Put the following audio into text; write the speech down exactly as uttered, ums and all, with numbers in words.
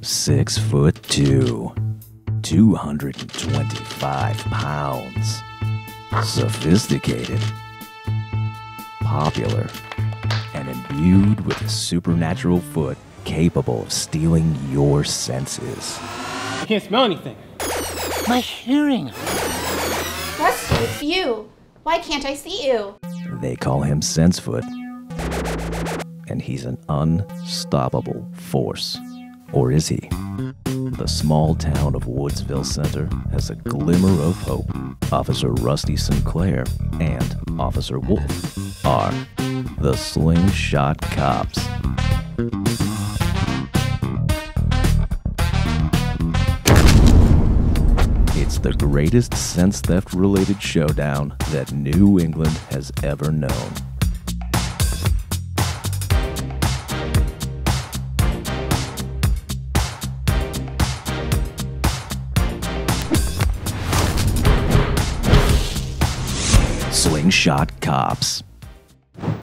Six foot two, two hundred twenty-five pounds. Sophisticated, popular, and imbued with a supernatural foot capable of stealing your senses. I can't smell anything. My hearing. Rusty, it's you. Why can't I see you? They call him Sensefoot, and he's an unstoppable force. Or is he? The small town of Woodsville Center has a glimmer of hope. Officer Rusty Sinclair and Officer Wolf are the Slingshot Cops. It's the greatest sense theft-related showdown that New England has ever known. Slingshot Cops.